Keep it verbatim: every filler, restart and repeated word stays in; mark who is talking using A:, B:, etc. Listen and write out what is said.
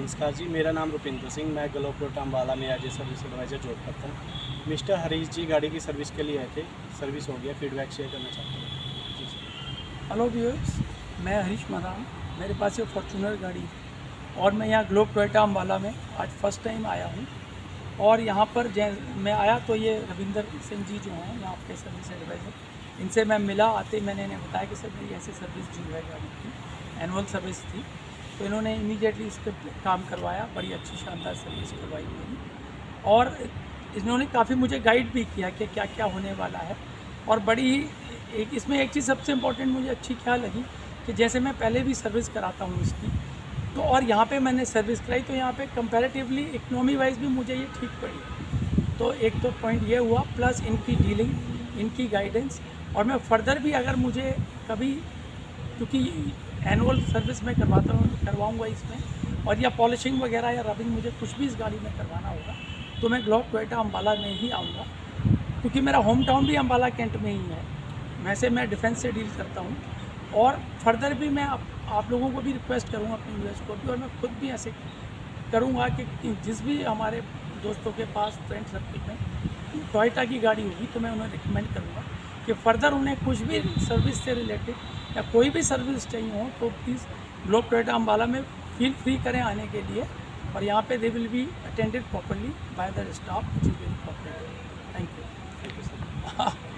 A: नमस्कार जी, मेरा नाम रुपिंदर सिंह, मैं ग्लोब टोयोटा अम्बाला में as a service advisor job करता हूँ। मिस्टर हरीश जी गाड़ी की सर्विस के लिए आए थे, सर्विस हो गया, फीडबैक शेयर करना चाहता हूँ जी सर।
B: हेलो व्यूअर्स, मैं हरीश मदान। मेरे पास ये फॉर्चूनर गाड़ी है और मैं यहाँ ग्लोब टोयोटा अम्बाला में आज फर्स्ट टाइम आया हूँ। और यहाँ पर जै मैं आया तो ये रविंदर सिंह जी जो हैं यहाँ पे सर्विस एडवाइज़र, इनसे मैं मिला। आते ही मैंने इन्हें बताया कि सर मेरी ऐसी सर्विस जो है गाड़ी की एनुअल सर्विस थी, तो इन्होंने इमीडिएटली इस पर काम करवाया। बड़ी अच्छी शानदार सर्विस करवाई मेरी और इन्होंने काफ़ी मुझे गाइड भी किया कि क्या क्या होने वाला है। और बड़ी एक इसमें एक चीज़ सबसे इम्पोर्टेंट मुझे अच्छी क्या लगी कि जैसे मैं पहले भी सर्विस कराता हूँ इसकी, तो और यहाँ पे मैंने सर्विस कराई तो यहाँ पे कंपैरेटिवली इकोनॉमी वाइज भी मुझे ये ठीक पड़ी। तो एक तो पॉइंट ये हुआ, प्लस इनकी डीलिंग, इनकी गाइडेंस। और मैं फर्दर भी अगर मुझे कभी, क्योंकि एनुअल सर्विस में करवाता हूँ करवाऊँगा इसमें, और या पॉलिशिंग वगैरह या रबिंग मुझे कुछ भी इस गाड़ी में करवाना होगा तो मैं ग्लोब टोयोटा अम्बाला में ही आऊँगा, क्योंकि मेरा होम टाउन भी अम्बाला कैंट में ही है। वैसे मैं डिफेंस से डील करता हूँ और फर्दर भी मैं आप, आप लोगों को भी रिक्वेस्ट करूँगा, अपने व्यूअर्स को भी, और मैं खुद भी ऐसे करूँगा कि जिस भी हमारे दोस्तों के पास फ्रेंड सर्कल में टोयोटा की गाड़ी होगी तो मैं उन्हें रिकमेंड करूँगा कि फर्दर उन्हें कुछ भी सर्विस से रिलेटेड या कोई भी सर्विस चाहिए हो तो प्लीज़ ग्लोब टोयोटा अम्बाला में फील फ्री करें आने के लिए। और यहाँ पे they will be attended properly by the staff, which is very cooperative. Thank you.